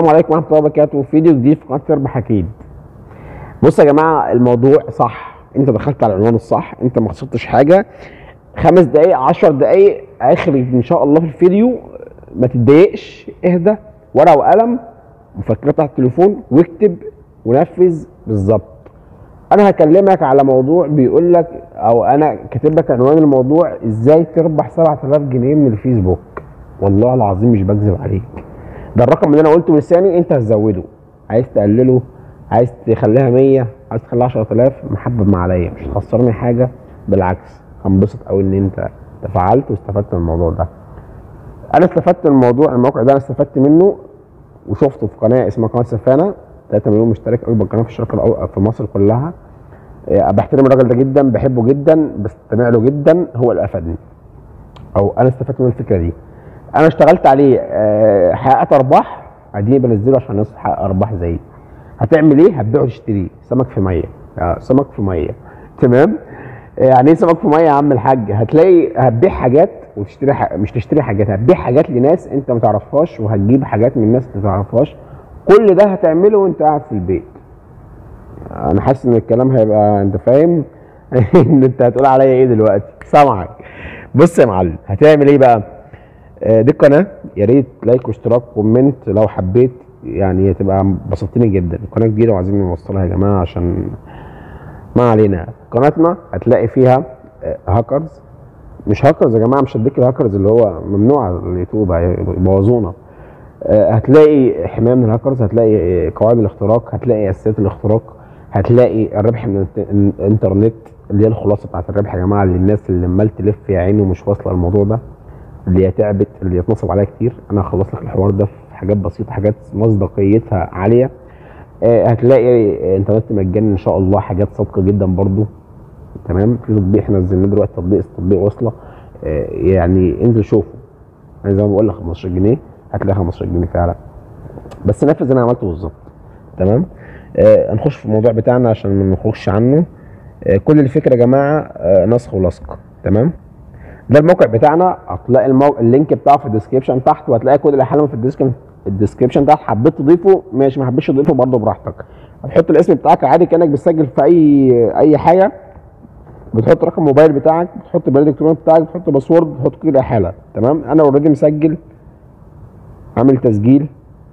السلام عليكم ورحمه الله وبركاته. فيديو جديد في قناه تربح اكيد. بصوا يا جماعه، الموضوع صح، انت دخلت على العنوان الصح، انت ما خسرتش حاجه. 5 دقائق 10 دقائق اخر ان شاء الله في الفيديو. ما تتضايقش، اهدى، ورقه وقلم، مفكره بتاعت التليفون، واكتب ونفذ بالظبط. انا هكلمك على موضوع بيقول لك، او انا كاتب لك عنوان الموضوع: ازاي تربح 7000 جنيه من الفيسبوك. والله العظيم مش بكذب عليك، ده الرقم اللي انا قلته بلساني، انت هتزوده، عايز تقلله، عايز تخليها 100، عايز تخليها 10000، محبب ما عليا، مش هتخسرني حاجه، بالعكس هنبسط قوي ان انت تفعلت واستفدت من الموضوع ده. انا استفدت من الموقع ده، انا استفدت منه وشفته في قناه اسمها قناه سفانه، 3 مليون مشترك، اكبر قناه في الشرق في مصر كلها. بحترم الراجل ده جدا، بحبه جدا، بستمع له جدا، هو اللي افادني او انا استفدت من الفكره دي. انا اشتغلت عليه، حققت ارباح، اديني بنزله عشان الناس تحقق ارباح زيي. هتعمل ايه؟ هتبيع وتشتري سمك في ميه. سمك في ميه، تمام. يعني ايه سمك في ميه يا عم الحاج؟ هتبيع حاجات وتشتري مش تشتري حاجات، هتبيع حاجات لناس انت ما تعرفهاش، وهتجيب حاجات من ناس انت ما تعرفهاش. كل ده هتعمله وانت قاعد في البيت. انا حاسس ان الكلام هيبقى، انت فاهم ان انت هتقول عليا ايه دلوقتي، سامعك. بص يا معلم، هتعمل ايه بقى؟ دي القناه، يا ريت لايك واشتراك وكومنت لو حبيت، يعني تبقى بسطتني جدا. القناه جديده وعايزين نوصلها يا جماعه، عشان ما علينا. قناتنا هتلاقي فيها هاكرز، مش هاكرز يا جماعه، مش هديك الهاكرز اللي هو ممنوع على اليوتيوب هيبوظونا. هتلاقي حمايه من الهاكرز، هتلاقي قواعد الاختراق، هتلاقي اساسيات الاختراق، هتلاقي الربح من الانترنت اللي هي الخلاصه بتاعت الربح يا جماعه، للناس اللي عمال تلف يا عيني ومش واصله الموضوع ده، اللي هي تعبت، اللي يتنصب عليها كتير. انا هخلص لك الحوار ده في حاجات بسيطه، حاجات مصداقيتها عاليه. هتلاقي انترنت مجاني ان شاء الله، حاجات صادقه جدا برضو، تمام. في تطبيق احنا نزلناه دلوقتي، تطبيق وصله، يعني انزل شوفه. انا زي ما بقول لك 15 جنيه هتلاقي 15 جنيه فعلا، بس نفذ اللي انا عملته بالظبط، تمام. هنخش في الموضوع بتاعنا عشان ما نخرجش عنه. كل الفكره يا جماعه نسخ ولصق، تمام. ده الموقع بتاعنا، هتلاقي اللينك بتاعه في الديسكربشن تحت، وهتلاقي كود الاحلام في الديسكربشن تحت. حبيت تضيفه ماشي، ما حبيتش تضيفه برضه براحتك. هتحط الاسم بتاعك عادي كانك بتسجل في اي حاجه، بتحط رقم موبايل بتاعك، بتحط بريد الكتروني بتاعك، بتحط باسورد، بتحط كود الاحاله، تمام. انا اوريدي مسجل، عامل تسجيل،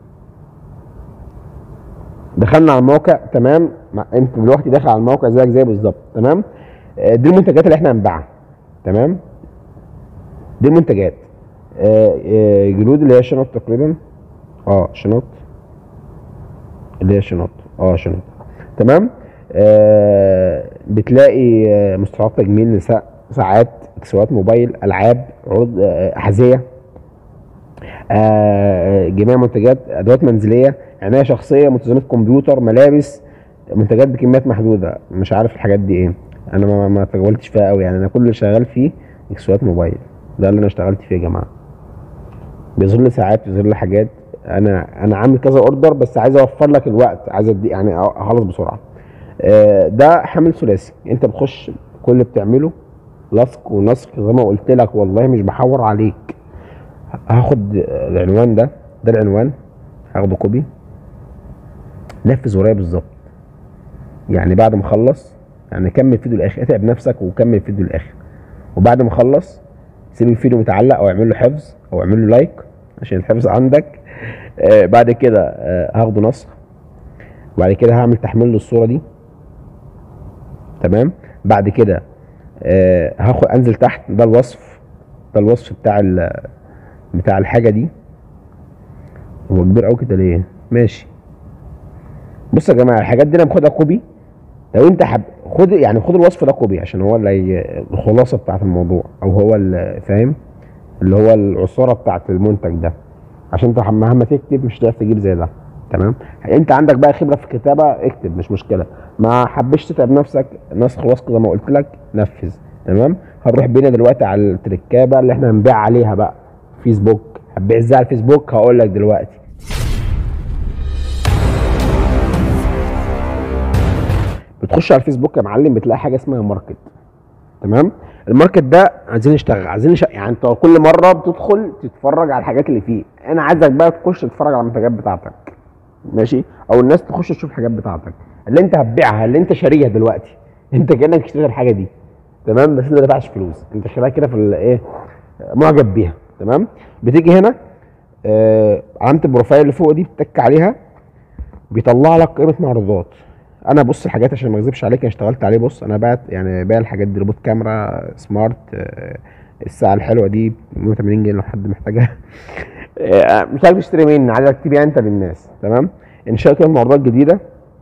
دخلنا على الموقع، تمام. انت دلوقتي داخل على الموقع زيك زي بالظبط، تمام. دي المنتجات اللي احنا هنبيعها، تمام. دي المنتجات، جلود اللي هي شنط تقريبا، شنط اللي هي شنط، شنط، تمام. بتلاقي مستحضرات تجميل نساء، ساعات، اكسسوارات موبايل، العاب، عروض، احذيه، جميع منتجات، ادوات منزليه، عنايه شخصيه، مستلزمات كمبيوتر، ملابس، منتجات بكميات محدوده. مش عارف الحاجات دي ايه، انا ما تجولتش فيها قوي يعني. انا كل اللي شغال فيه اكسسوارات موبايل، ده اللي انا اشتغلت فيه يا جماعه. بيظهر لي ساعات، بيظهر لي حاجات. انا عامل كذا اوردر، بس عايز اوفر لك الوقت، عايز يعني اخلص بسرعه. ده حمل ثلاثي، انت بتخش كل اللي بتعمله لصق ونسخ زي ما قلت لك، والله مش بحور عليك. هاخد العنوان ده العنوان، هاخده كوبي، نفذ ورايا بالظبط. يعني بعد ما اخلص، يعني كمل الفيديو للاخر، اتعب نفسك وكمل الفيديو للاخر. وبعد ما اخلص سيب الفيديو متعلق، او اعمل له حفظ، او اعمل له لايك عشان الحفظ عندك. بعد كده هاخده نسخ، وبعد كده هعمل تحميل للصوره دي، تمام. بعد كده هاخد انزل تحت، ده الوصف، بتاع الحاجه دي. هو كبير قوي كده ليه؟ ماشي. بص يا جماعه، الحاجات دي انا باخدها كوبي. لو انت خد الوصف ده كوبي، عشان هو اللي الخلاصه بتاعت الموضوع، او هو اللي فاهم، اللي هو العصاره بتاعت المنتج ده، عشان انت مهما تكتب مش هتعرف تجيب زي ده، تمام. انت عندك بقى خبره في الكتابه، اكتب مش مشكله. ما حبيتش تتعب نفسك، نسخ ولصق زي ما قلت لك، نفذ، تمام. هنروح بينا دلوقتي على التركابه اللي احنا هنبيع عليها بقى. فيسبوك، هتبيع ازاي على الفيسبوك؟ هقول لك دلوقتي. بتخش على الفيسبوك يا معلم، بتلاقي حاجه اسمها ماركت، تمام. الماركت ده عايزين نشتغل، يعني انت كل مره بتدخل تتفرج على الحاجات اللي فيه. انا عايزك بقى تخش تتفرج على المنتجات بتاعتك، ماشي، او الناس تخش تشوف الحاجات بتاعتك اللي انت هتبيعها، اللي انت شاريها دلوقتي. انت كانك اشتريت الحاجه دي، تمام، بس انت ما دفعتش فلوس، انت شاريها كده في ايه، معجب بيها. تمام. بتيجي هنا علامه البروفايل اللي فوق دي بتتك عليها، بيطلع لك قيمه معروضات. انا بص الحاجات عشان ما اكذبش عليك، انا اشتغلت عليه. بص انا بعت يعني بايع الحاجات دي، روبوت كاميرا سمارت، الساعه الحلوه دي 180 جنيه لو حد محتاجها. مش عايز تشتري مني، عايز تبيع انت للناس. تمام. انشاء قيمه معروضات جديده،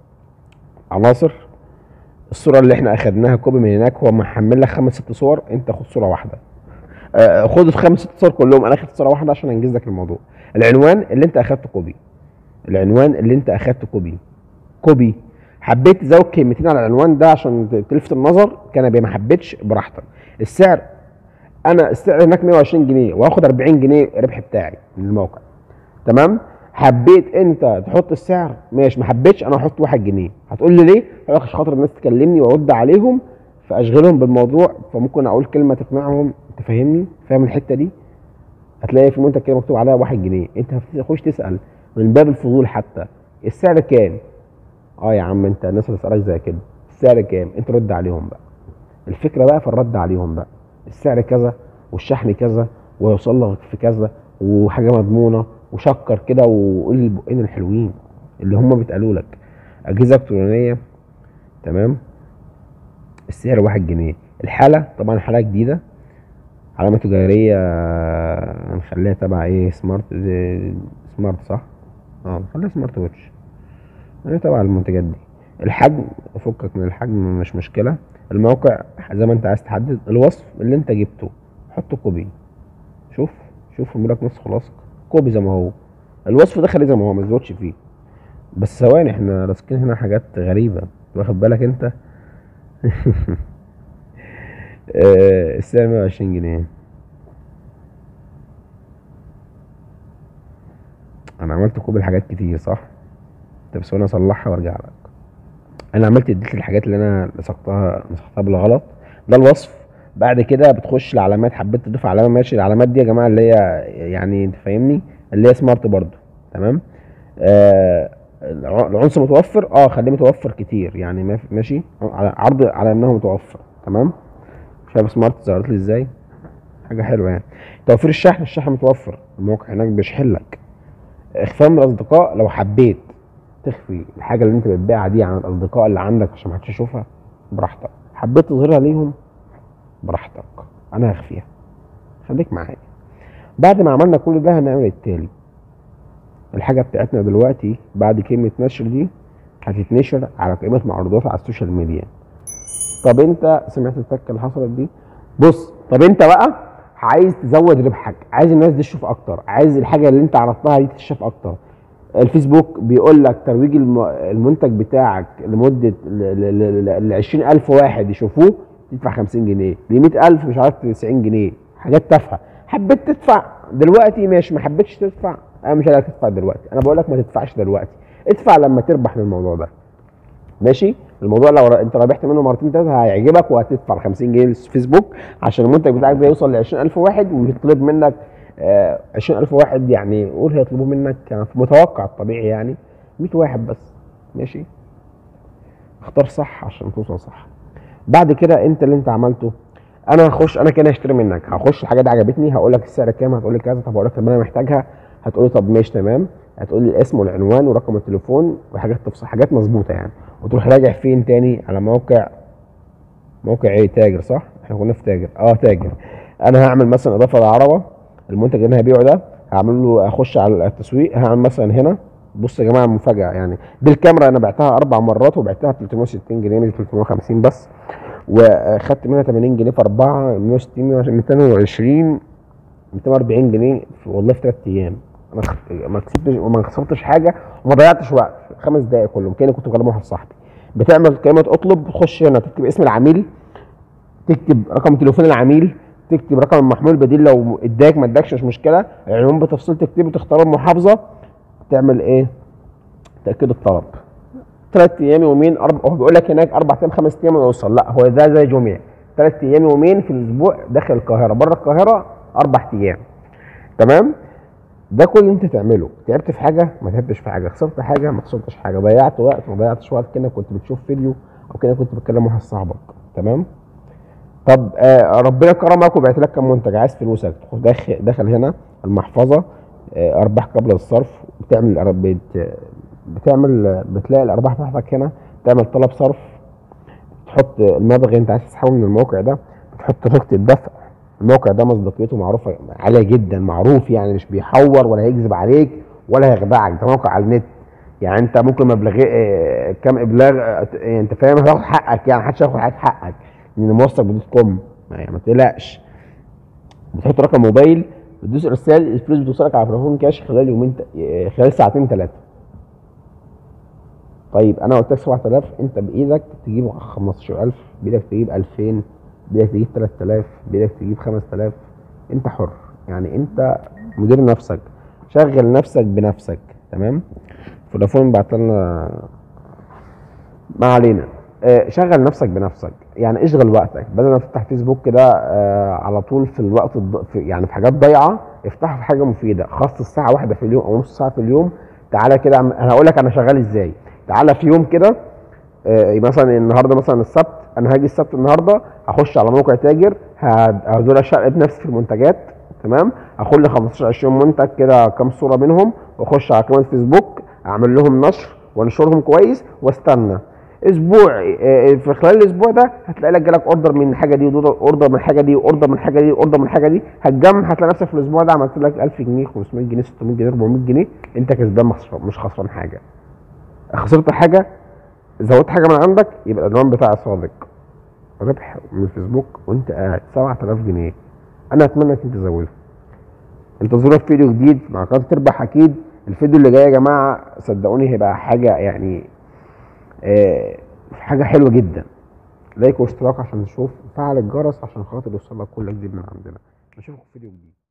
عناصر. الصوره اللي احنا اخدناها كوبي من هناك، هو محمل لك 5 6 صور، انت خد صوره واحده. خد ال5 6 صور كلهم، انا اخدت صوره واحده عشان انجز لك الموضوع. العنوان اللي انت اخدته كوبي، العنوان اللي انت اخدته كوبي، كوبي. حبيت تزود كلمتين على العنوان ده عشان تلفت النظر كان ما حبيتش براحتك. السعر، انا السعر هناك 120 جنيه، واخد 40 جنيه ربح بتاعي من الموقع. تمام. حبيت انت تحط السعر ماشي، ما حبيتش انا هحط 1 جنيه. هتقول لي ليه؟ هقول لك عشان خاطر الناس تكلمني وارد عليهم فاشغلهم بالموضوع، فممكن اقول كلمه تقنعهم. انت فاهمني؟ فاهم الحته دي؟ هتلاقي في منتج كده مكتوب عليها 1 جنيه، انت هتخش تسال من باب الفضول حتى السعر كام؟ اه يا عم، انت الناس هتسالك زي كده السعر كام، انت رد عليهم بقى. الفكره بقى في الرد عليهم بقى، السعر كذا والشحن كذا ويوصل لك في كذا وحاجه مضمونه، وشكر كده وقول البقين الحلوين اللي هم بيتقالوا لك. اجهزه الكترونيه، تمام، السعر 1 جنيه. الحاله طبعا حاله جديده، علامه تجاريه، هنخليها تبع ايه، سمارت، سمارت صح؟ اه خليها سمارت واتش، هي تبع المنتجات دي. الحجم، فكك من الحجم مش مشكله. الموقع زي ما انت عايز تحدد. الوصف اللي انت جبته حطه كوبي. شوف شوف بيقول لك نص خلاص، كوبي زي ما هو. الوصف ده خليه زي ما هو، ما تزودش فيه. بس ثواني، احنا راسكين هنا حاجات غريبه، واخد بالك انت؟ السعر 120 جنيه. انا عملت كوبي لحاجات كتير صح؟ طب ثواني اصلحها وارجع لك. انا عملت اديت الحاجات اللي انا نسختها بالغلط. ده الوصف. بعد كده بتخش العلامات، حبيت تضيف علامه ماشي. العلامات دي يا جماعه اللي هي يعني انت فاهمني، اللي هي سمارت برضو. تمام. العنصر متوفر، خليه متوفر كتير يعني ماشي، على عرض على انه متوفر. تمام. شايف سمارت ظهرت لي ازاي؟ حاجه حلوه يعني. توفير الشحن، الشحن متوفر، الموقع هناك بيشحن لك. اخفاء من الاصدقاء، لو حبيت تخفي الحاجه اللي انت بتبيعها دي عن الاصدقاء اللي عندك عشان ما حدش يشوفها، براحتك. حبيت تظهرها ليهم، براحتك، انا هخفيها، خليك معايا. بعد ما عملنا كل ده هنعمل التالي. الحاجه بتاعتنا دلوقتي بعد كلمه نشر دي هتتنشر على قائمه معروضات على السوشيال ميديا. طب انت سمعت الفكه اللي حصلت دي؟ بص، طب انت بقى عايز تزود ربحك، عايز الناس دي تشوف اكتر، عايز الحاجه اللي انت عرضتها دي تتشاف اكتر. الفيسبوك بيقول لك ترويج المنتج بتاعك لمده ل 20,000 واحد يشوفوه، تدفع 50 جنيه، ل 100,000 مش عارف 90 جنيه، حاجات تافهه. حبيت تدفع دلوقتي ماشي، ما حبيتش تدفع انا مش هقولك تدفع دلوقتي، انا بقول لك ما تدفعش دلوقتي، ادفع لما تربح من الموضوع ده. ماشي. الموضوع لو انت ربحت منه مرتين ثلاثه هيعجبك، وهتدفع 50 جنيه للفيسبوك عشان المنتج بتاعك ده يوصل ل 20,000 واحد ويطلب منك 20,000 واحد. يعني قول هيطلبوا منك في متوقع الطبيعي يعني 100 واحد بس. ماشي. اختار صح عشان توصل صح. بعد كده انت اللي انت عملته، انا هخش انا كده هشتري منك، هخش الحاجه دي عجبتني، هقول لك السعر كام، هتقول لي كذا، طب هقول لك طب انا محتاجها، هتقول لي طب ماشي تمام، هتقول لي الاسم والعنوان ورقم التليفون وحاجات تفصيل، حاجات مظبوطه يعني. وتروح راجع فين تاني على موقع ايه، تاجر صح؟ احنا كنا في تاجر، تاجر. انا هعمل مثلا اضافه للعربه، المنتج اللي انا هبيعه ده هعمل له، اخش على التسويق، هعمل مثلا هنا. بص يا جماعه مفاجاه يعني، دي الكاميرا انا بعتها 4 مرات وبعتها ب 360 جنيه مش 350 بس، وخدت منها 80 جنيه في 4 160 220 240 جنيه والله في 3 ايام. انا ما كسبتش وما خسرتش حاجه وما ضيعتش وقت، 5 دقائق كلهم كاني كنت بكلم واحد صاحبي. بتعمل كلمه اطلب، تخش هنا تكتب اسم العميل، تكتب رقم تليفون العميل، تكتب رقم المحمول بديل لو اداك ما اداكش مش مشكله، العنوان بتفصيل تكتبه، تختار المحافظه، تعمل ايه، تاكد الطلب. 3 ايام يومين هو بيقول لك هناك 4 ايام 5 ايام ويوصل، لا هو ده زي جميع 3 ايام يومين في الاسبوع داخل القاهره، بره القاهره 4 ايام. تمام. ده كل اللي انت تعمله. تعبت في حاجه؟ ما تعبتش في حاجه. خسرت حاجه؟ ما خسرتش حاجه. ضيعت وقت؟ ما ضيعتش وقت. كأنك كنت بتشوف فيديو او كأنك كنت بتكلم واحد صاحبك. تمام. طب ربنا كرمك وبعت لك كام منتج، عايز فلوسك، تروح داخل هنا المحفظه، ارباح قبل الصرف، بتلاقي الارباح بتاعتك هنا، تعمل طلب صرف، تحط المبلغ اللي انت عايز تسحبه من الموقع ده، بتحط نقطه الدفع. الموقع ده مصداقيته معروفه عاليه جدا، معروف يعني، مش بيحور ولا هيكذب عليك ولا هيخدعك. ده موقع على النت، يعني انت ممكن مبلغ كام ابلاغ انت فاهم، هتاخد حقك، يعني محدش هياخد حقك لان موثق بدوت كوم. يعني ما تقلقش. بتحط رقم موبايل، بتدوس ارسال، الفلوس بتوصلك على تليفون كاش خلال يومين، خلال ساعتين ثلاثه. طيب انا قلت لك 7000، انت بايدك تجيب 15000، بايدك تجيب 2000، بايدك تجيب 3000، بايدك تجيب 5000. انت حر، يعني انت مدير نفسك، شغل نفسك بنفسك. تمام. فودافون بعت لنا، ما علينا. شغل نفسك بنفسك، يعني اشغل وقتك بدل ما تفتح فيسبوك كده على طول في الوقت يعني في حاجات ضايعه. افتحه في حاجه مفيده، خصص ساعه واحده في اليوم او نص ساعه في اليوم. تعالى كده انا هقول لك انا شغال ازاي. تعالى في يوم كده، مثلا النهارده مثلا السبت، انا هاجي السبت النهارده هخش على موقع تاجر، هدول اشقلب نفسي في المنتجات. تمام. هاخد لي 15 20 منتج كده، كام صوره منهم، واخش على قناه فيسبوك اعمل لهم نشر وانشرهم كويس، واستنى اسبوع. في خلال الاسبوع ده هتلاقي لك جالك اوردر من الحاجه دي، اوردر من الحاجه دي، اوردر من الحاجه دي، اوردر من الحاجه دي. هتجمع، هتلاقي نفسك في الاسبوع ده عملت لك 1000 جنيه، 500 جنيه، 600 جنيه، 400 جنيه. انت كسبان، مش خسران حاجه. خسرت حاجه، زودت حاجه من عندك، يبقى العنوان بتاعي صادق. ربح من الفيسبوك وانت قاعد 7000 جنيه. انا اتمنى انك انت تزودها. انتظرونا في فيديو جديد مع قناه تربح اكيد. الفيديو اللي جاي يا جماعه صدقوني هيبقى حاجه يعني حاجه حلوه جدا. لايك واشتراك عشان تشوف، فعل الجرس عشان خاطر يوصلك كل جديد من عندنا. نشوفكم في فيديو جديد.